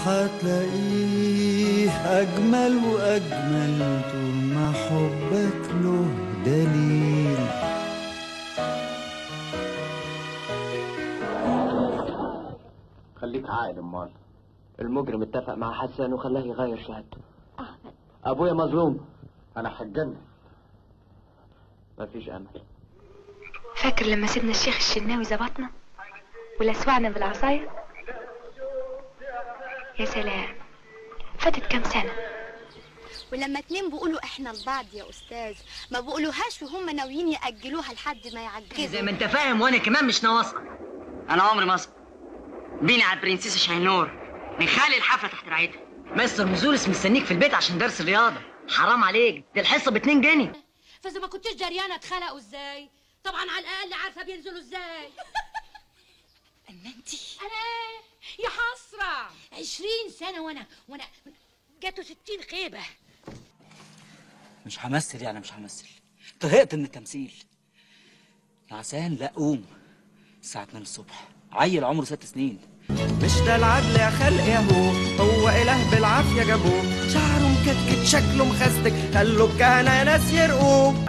وحتلاقيه أجمل وأجمل طول ما حبك له دليل. خليك عاقل امال. المجرم اتفق مع حسن وخلاه يغير شهادته. احمد ابويا مظلوم. انا هتجنن. مفيش امل. فاكر لما سيدنا الشيخ الشناوي ظبطنا ولسوعنا بالعصايه؟ يا سلام، فاتت كام سنه. ولما اتنين بيقولوا احنا لبعض يا استاذ ما بيقولوهاش وهم ناويين ياجلوها لحد ما يعجزوا. زي ما انت فاهم وانا كمان مش ناقصه. انا عمري ما اسقط. بيني على البرنسيسه شاهينور نخلي الحفله تحت رعايتها. مستر مزولس مستنيك في البيت عشان درس الرياضه. حرام عليك، دي الحصه ب2 جنيه. فاذا ما كنتش دريانه اتخلقوا ازاي طبعا على الاقل عارفه بينزلوا ازاي. اما انتي انا يا حسره 20 سنه وانا جاتوا 60 خيبه. مش همثل يعني مش همثل. طهقت من التمثيل. نعسان لا قوم. الساعة 2 الصبح. عيل عمره 6 سنين. مش ده العدل يا خلق ياهو، هو إله بالعافية جابوه، شعره مكتكت شكله مخستك، خلوا الكهنة ناس يرقوه.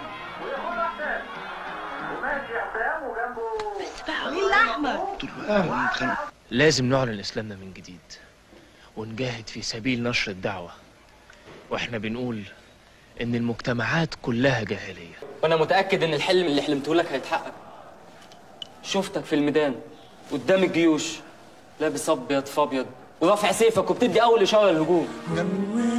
بس بقى مين الأحمر؟ لازم نعلن إسلامنا من جديد ونجاهد في سبيل نشر الدعوة، واحنا بنقول إن المجتمعات كلها جاهلية. وأنا متأكد إن الحلم اللي حلمته لك هيتحقق. شفتك في الميدان قدام الجيوش لابس أبيض في أبيض ورافع سيفك وبتدي أول إشارة للهجوم.